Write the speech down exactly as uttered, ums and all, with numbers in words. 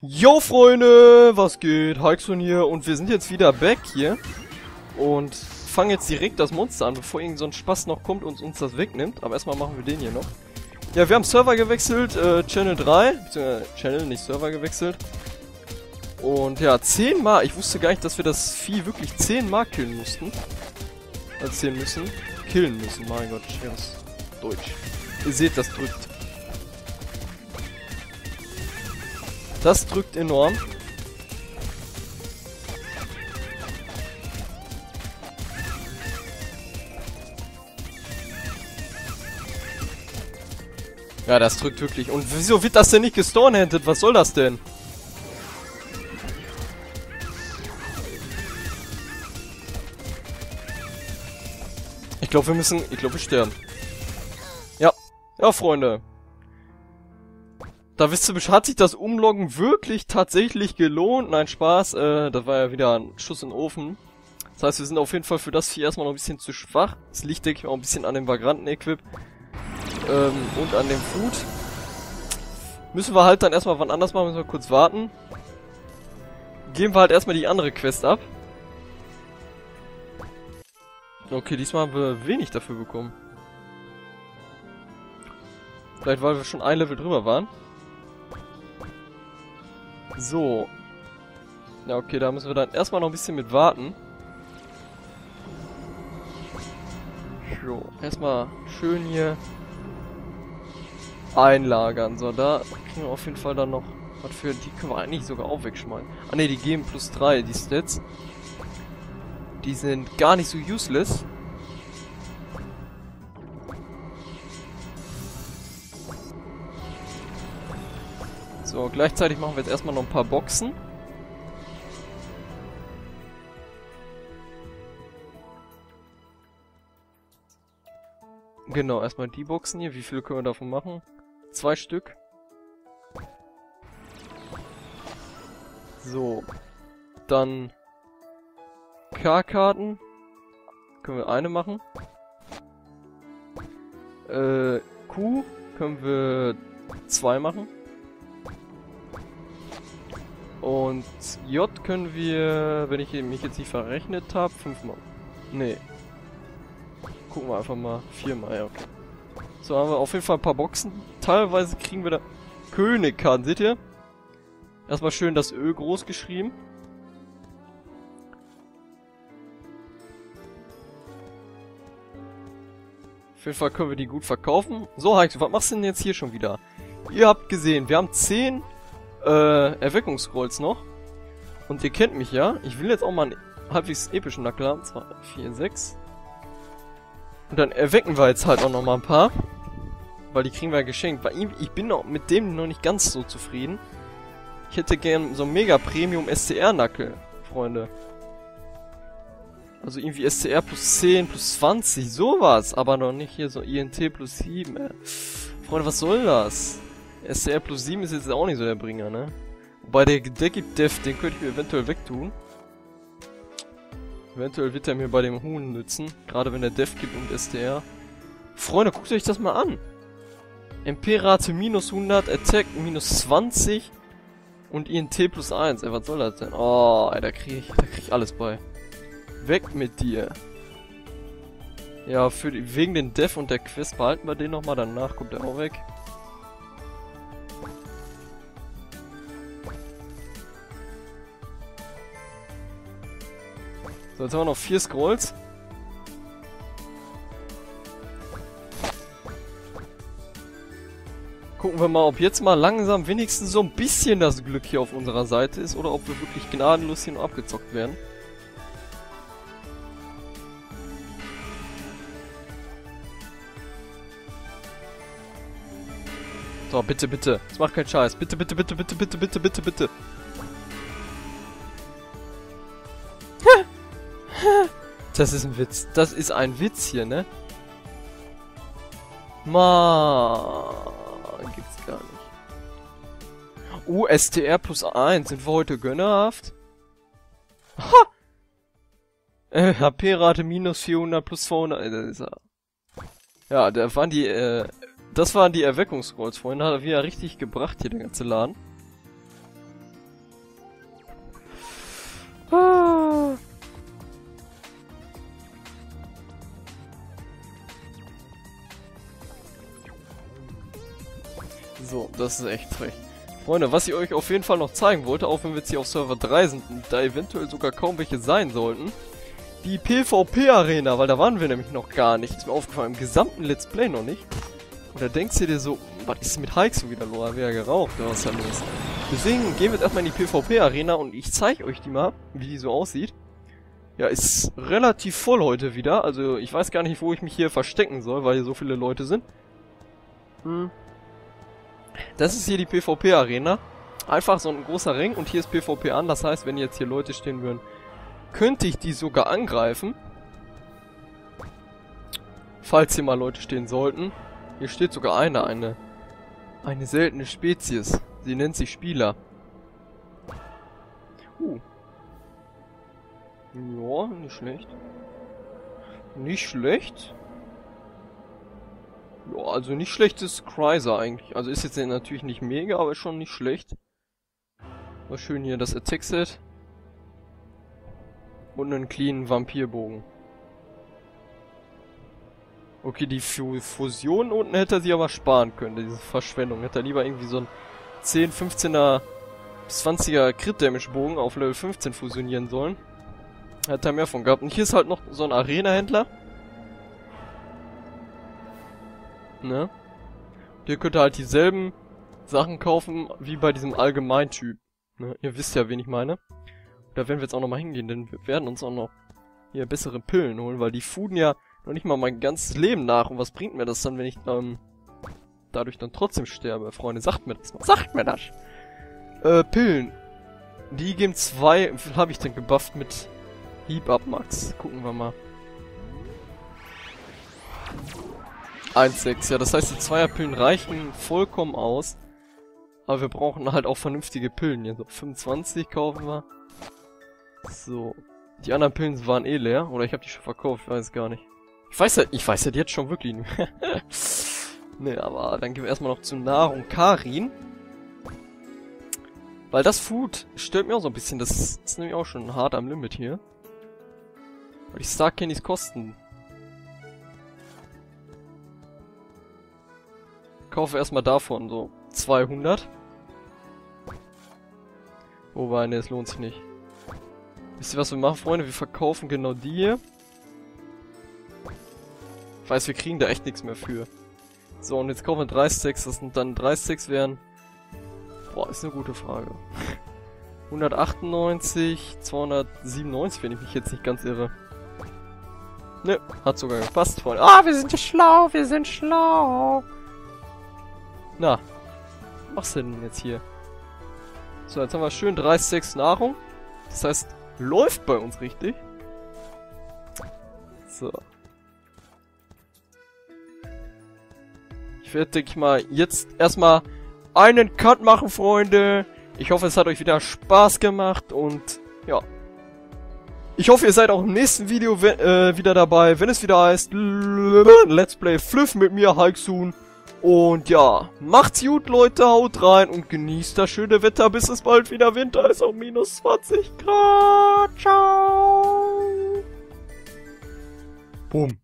Yo Freunde, was geht? Hikson hier und wir sind jetzt wieder back hier und fangen jetzt direkt das Monster an, bevor irgend so ein Spaß noch kommt und uns das wegnimmt. Aber erstmal machen wir den hier noch. Ja, wir haben Server gewechselt, äh, Channel drei, beziehungsweise Channel, nicht Server gewechselt. Und ja, zehnmal, ich wusste gar nicht, dass wir das Vieh wirklich zehnmal killen mussten. Erzählen müssen. Killen müssen, mein Gott, schweres Deutsch. Ihr seht, das drückt. Das drückt enorm. Ja, das drückt wirklich. Und wieso wird das denn nicht gestornhandet? Was soll das denn? Ich glaube, wir müssen... Ich glaube, wir sterben. Ja. Ja, Freunde. Da wisst ihr Bescheid, hat sich das Umloggen wirklich tatsächlich gelohnt? Nein, Spaß. Äh, das war ja wieder ein Schuss in den Ofen. Das heißt, wir sind auf jeden Fall für das Vieh erstmal noch ein bisschen zu schwach. Das liegt, denke ich, auch ein bisschen an dem Vagranten-Equip. Ähm, und an dem Food. Müssen wir halt dann erstmal wann anders machen, müssen wir kurz warten. Geben wir halt erstmal die andere Quest ab. Okay, diesmal haben wir wenig dafür bekommen. Vielleicht, weil wir schon ein Level drüber waren. So. Ja, okay, da müssen wir dann erstmal noch ein bisschen mit warten. So, erstmal schön hier einlagern. So, da kriegen wir auf jeden Fall dann noch was für... Die können wir eigentlich sogar auch wegschmeißen. Ah ne, die geben plus drei, die Stats. Die sind gar nicht so useless. So, gleichzeitig machen wir jetzt erstmal noch ein paar Boxen. Genau, erstmal die Boxen hier. Wie viele können wir davon machen? Zwei Stück. So. Dann K-Karten. Können wir eine machen. Äh, Q können wir zwei machen. Und J können wir, wenn ich mich jetzt nicht verrechnet habe, fünfmal. Nee. Gucken wir einfach mal. Viermal, ja, okay. So, haben wir auf jeden Fall ein paar Boxen. Teilweise kriegen wir da Königkarten, seht ihr? Erstmal schön das Ö groß geschrieben. Auf jeden Fall können wir die gut verkaufen. So, Heiko, was machst du denn jetzt hier schon wieder? Ihr habt gesehen, wir haben zehn Äh, Erweckungsscrolls noch. Und ihr kennt mich ja. Ich will jetzt auch mal einen halbwegs epischen Nackel haben. zwei, vier, sechs. Und dann erwecken wir jetzt halt auch noch mal ein paar. Weil die kriegen wir ja geschenkt. Weil ich bin noch mit dem noch nicht ganz so zufrieden. Ich hätte gern so einen Mega Premium S C R-Nackel, Freunde. Also irgendwie S C R plus zehn, plus zwanzig, sowas. Aber noch nicht hier so I N T plus sieben, ey. Freunde, was soll das? S C R plus sieben ist jetzt auch nicht so der Bringer, ne? Wobei der, der gibt Def, den könnte ich mir eventuell wegtun. Eventuell wird er mir bei dem Huhn nützen. Gerade wenn der Def gibt und S T R. Freunde, guckt euch das mal an. M P-Rate minus hundert, Attack minus zwanzig und I N T plus eins. Ey, was soll das denn? Oh, ey, da krieg ich, da krieg ich alles bei. Weg mit dir. Ja, für die, wegen den Def und der Quest behalten wir den nochmal. Danach kommt er auch weg. So, jetzt haben wir noch vier Scrolls. Gucken wir mal, ob jetzt mal langsam wenigstens so ein bisschen das Glück hier auf unserer Seite ist oder ob wir wirklich gnadenlos hier noch abgezockt werden. So, bitte, bitte. Das macht keinen Scheiß. Bitte, bitte, bitte, bitte, bitte, bitte, bitte, bitte. Das ist ein Witz. Das ist ein Witz hier, ne? Mann, gibt's gar nicht. Oh, S T R plus eins. Sind wir heute gönnerhaft? Ha! Äh, H P-Rate minus vierhundert plus zweihundert. Äh, das ist ja... Ja, da waren die, äh... Das waren die Erweckungsscrolls, Freunde. Hat er wieder richtig gebracht hier, der ganze Laden. Das ist echt frech. Freunde, was ich euch auf jeden Fall noch zeigen wollte, auch wenn wir jetzt hier auf Server drei sind und da eventuell sogar kaum welche sein sollten, die PvP-Arena, weil da waren wir nämlich noch gar nicht. Ist mir aufgefallen, im gesamten Let's Play noch nicht. Und da denkst du dir so, was ist mit Hulk so wieder los? Wer geraucht? Was ist da los? Deswegen gehen wir jetzt erstmal in die PvP-Arena und ich zeige euch die mal, wie die so aussieht. Ja, ist relativ voll heute wieder. Also ich weiß gar nicht, wo ich mich hier verstecken soll, weil hier so viele Leute sind. Hm. Das ist hier die PvP-Arena. Einfach so ein großer Ring und hier ist PvP an. Das heißt, wenn jetzt hier Leute stehen würden, könnte ich die sogar angreifen. Falls hier mal Leute stehen sollten. Hier steht sogar eine, eine, eine seltene Spezies. Sie nennt sich Spieler. Uh. Ja, nicht schlecht. Nicht schlecht. Ja, also nicht schlecht ist Chrysler eigentlich. Also ist jetzt natürlich nicht mega, aber ist schon nicht schlecht. War schön hier das Attack-Set. Und einen cleanen Vampirbogen. Okay, die Fusion unten hätte er sich aber sparen können, diese Verschwendung. Hätte er lieber irgendwie so ein zehn, fünfzehner, zwanziger Crit-Damage-Bogen auf Level fünfzehn fusionieren sollen. Hätte er mehr von gehabt. Und hier ist halt noch so ein Arena-Händler. Ne? Und hier könnt ihr halt dieselben Sachen kaufen, wie bei diesem Allgemeintyp. Ne? Ihr wisst ja, wen ich meine. Da werden wir jetzt auch nochmal hingehen, denn wir werden uns auch noch hier bessere Pillen holen, weil die fooden ja noch nicht mal mein ganzes Leben nach. Und was bringt mir das dann, wenn ich ähm, dadurch dann trotzdem sterbe? Freunde, sagt mir das mal. Sagt mir das! Äh, Pillen. Die geben zwei. Wie viel habe ich denn gebufft mit Heap Up Max? Gucken wir mal. eins Komma sechs, ja, das heißt, die Zweierpillen reichen vollkommen aus. Aber wir brauchen halt auch vernünftige Pillen hier. So, fünfundzwanzig kaufen wir. So. Die anderen Pillen waren eh leer. Oder ich habe die schon verkauft, ich weiß es gar nicht. Ich weiß ja, ich weiß ja jetzt schon wirklich nicht mehr. Ne, aber dann gehen wir erstmal noch zu Nahrung Karin. Weil das Food stört mir auch so ein bisschen. Das ist nämlich auch schon hart am Limit hier. Weil die Star Candies kosten. Kaufe erstmal davon so zweihundert. Wobei, ne, es lohnt sich nicht. Wisst ihr, was wir machen, Freunde? Wir verkaufen genau die hier. Ich weiß, wir kriegen da echt nichts mehr für. So, und jetzt kaufen wir drei Stacks. Das sind dann drei Stacks wären... Boah, ist eine gute Frage. hundertachtundneunzig, zweihundertsiebenundneunzig, wenn ich mich jetzt nicht ganz irre. Ne, hat sogar gepasst, Freunde. Ah, wir sind ja schlau, wir sind schlau. Na, was machst du denn jetzt hier? So, jetzt haben wir schön drei Stacks Nahrung. Das heißt, läuft bei uns richtig. So. Ich werde, denke ich mal, jetzt erstmal einen Cut machen, Freunde. Ich hoffe, es hat euch wieder Spaß gemacht und ja. Ich hoffe, ihr seid auch im nächsten Video äh, wieder dabei, wenn es wieder heißt Let's Play Fluff mit mir, Hulksoon. Und ja, macht's gut, Leute, haut rein und genießt das schöne Wetter, bis es bald wieder Winter ist auf minus zwanzig Grad. Ciao. Boom.